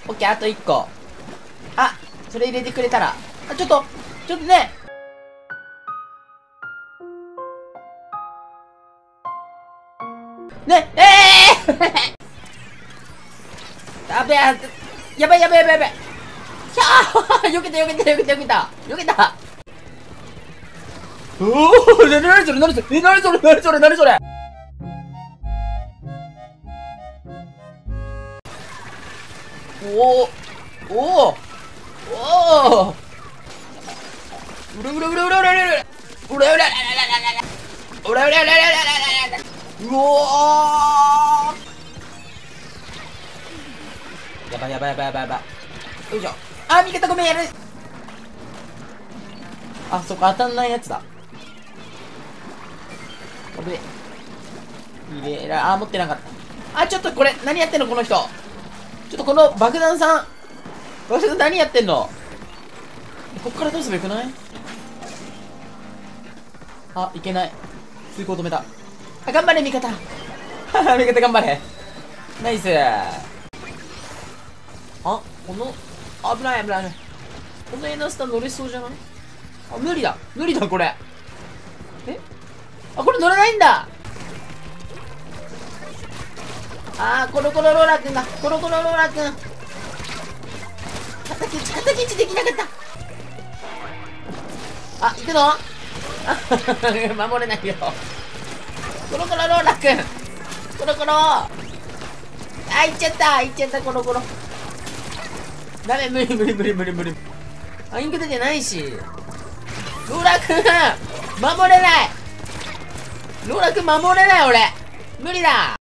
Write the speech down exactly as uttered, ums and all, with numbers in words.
オッケー、あといっこ。あ、それ入れてくれたら。あ、ちょっと、ちょっとね。ね、ええーやべえ、やばいやばいやばいやばい。ひゃーよけたよけたよけたよけたよけた。おお、なになにそれなにそれえ、なにそれなにそれなにそれ。おおおおおおうらうらうらうらうらうらうらうらうらうらうらうらうらうらうらうらうおーやばいやばいやばいやばいやばい。よいしょ。あ、味方ごめんやる。あ、そこ当たんないやつだ。危ね入れら、あ、持ってなかった。あ、ちょっとこれ何やってんのこの人。ちょっとこの爆弾さん爆弾何やってんの。こっからどうすればよくない。あ、いけない。通行止めた。あ、頑張れ味方味方頑張れ。ナイス。あ、この危ない危ない危ない。このエナスタ乗れそうじゃない。あ、無理だ無理だこれ。え、あ、これ乗れないんだ。あー、コロコロローラーくんがコロコロローラーくん敵討ち敵討ちできなかった。あ、行くのあ守れないよ。コロコロローラーくんコロコロ。あ、行っちゃった行っちゃったコロコロ。ダメ、無理無理無理無理無理。あ、インク出てないし。ローラーくん守れない。ローラーくん守れない俺無理だ。